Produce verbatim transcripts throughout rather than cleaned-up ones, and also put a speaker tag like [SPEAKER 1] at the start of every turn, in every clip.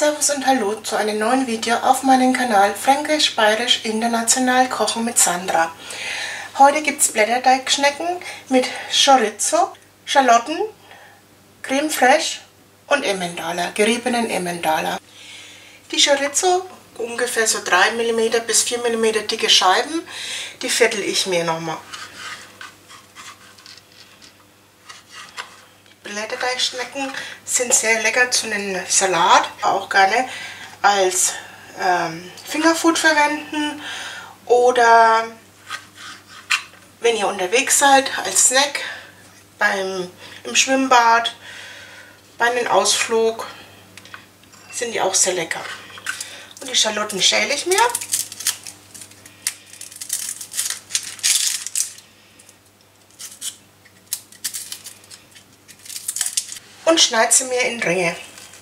[SPEAKER 1] Servus und Hallo zu einem neuen Video auf meinem Kanal Fränkisch, Bayerisch, International Kochen mit Sandra. Heute gibt es Blätterteigschnecken mit Chorizo, Schalotten, Creme fraiche und Emmentaler, geriebenen Emmentaler. Die Chorizo, ungefähr so drei Millimeter bis vier Millimeter dicke Scheiben, die viertel ich mir nochmal. Blätterteigschnecken sind sehr lecker zu einem Salat, auch gerne als ähm, Fingerfood verwenden oder wenn ihr unterwegs seid als Snack beim im Schwimmbad, bei einem Ausflug sind die auch sehr lecker. Und die Schalotten schäle ich mir. Und schneide sie mir in Ringe.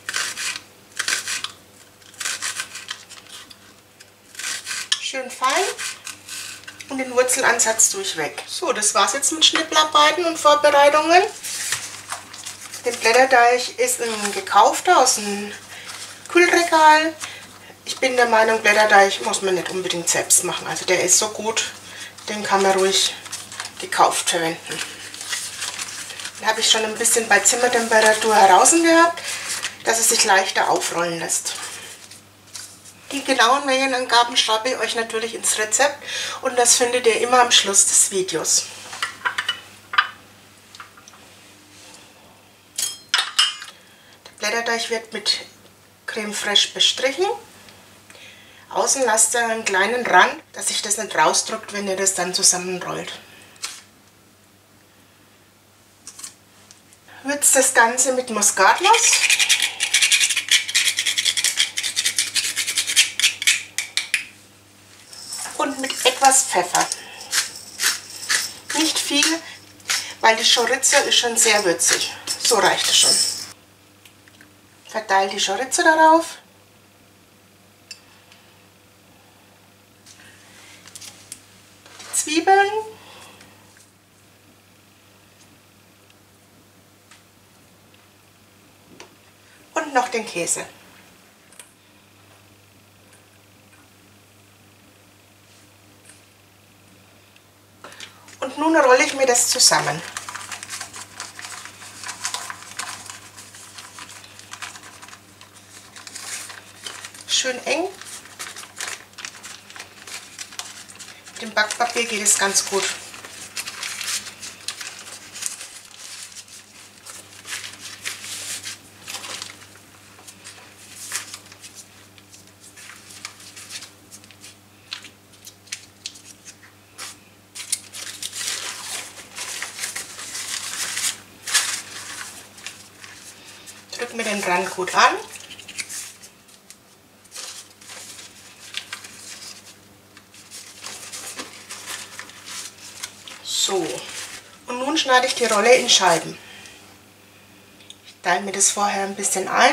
[SPEAKER 1] Schön fein und den Wurzelansatz durchweg. So, das war's jetzt mit Schnittarbeiten und Vorbereitungen. Der Blätterteig ist ein gekaufter aus dem Kühlregal. Ich bin der Meinung, Blätterteig muss man nicht unbedingt selbst machen. Also der ist so gut, den kann man ruhig gekauft verwenden. Den habe ich schon ein bisschen bei Zimmertemperatur heraus gehabt, dass es sich leichter aufrollen lässt. Die genauen Mengenangaben schreibe ich euch natürlich ins Rezept und das findet ihr immer am Schluss des Videos. Der Blätterteig wird mit Creme fraiche bestrichen. Außen lasst ihr einen kleinen Rand, dass sich das nicht rausdrückt, wenn ihr das dann zusammenrollt. Würzt das Ganze mit Muskatnuss und mit etwas Pfeffer. Nicht viel, weil die Chorizo ist schon sehr würzig. So reicht es schon. Verteilt die Chorizo darauf. Die Zwiebeln. Und noch den Käse. Und nun rolle ich mir das zusammen. Schön eng. Mit dem Backpapier geht es ganz gut. Drück mir den Rand gut an. So. Und nun schneide ich die Rolle in Scheiben. Ich teile mir das vorher ein bisschen ein.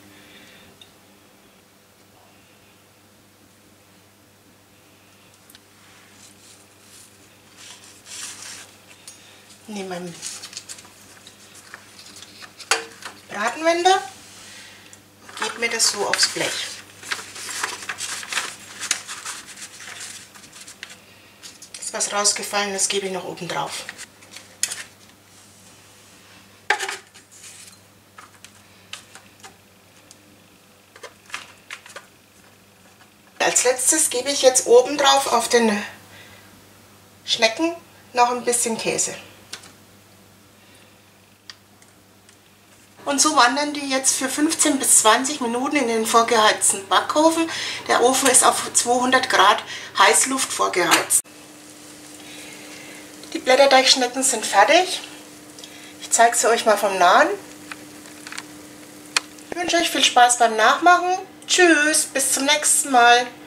[SPEAKER 1] Nehme meinen Bratenwender und gebe mir das so aufs Blech. Das, was rausgefallen ist, gebe ich noch oben drauf. Als letztes gebe ich jetzt oben drauf auf den Schnecken noch ein bisschen Käse. Und so wandern die jetzt für fünfzehn bis zwanzig Minuten in den vorgeheizten Backofen. Der Ofen ist auf zweihundert Grad Heißluft vorgeheizt. Die Blätterteigschnecken sind fertig. Ich zeige sie euch mal vom Nahen. Ich wünsche euch viel Spaß beim Nachmachen. Tschüss, bis zum nächsten Mal.